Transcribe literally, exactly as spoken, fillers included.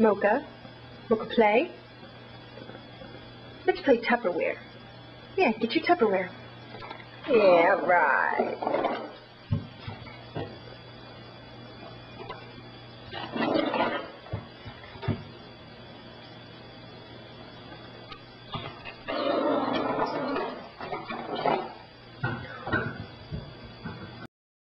Mocha? Mocha play? Let's play Tupperware. Yeah, get your Tupperware. Yeah, right.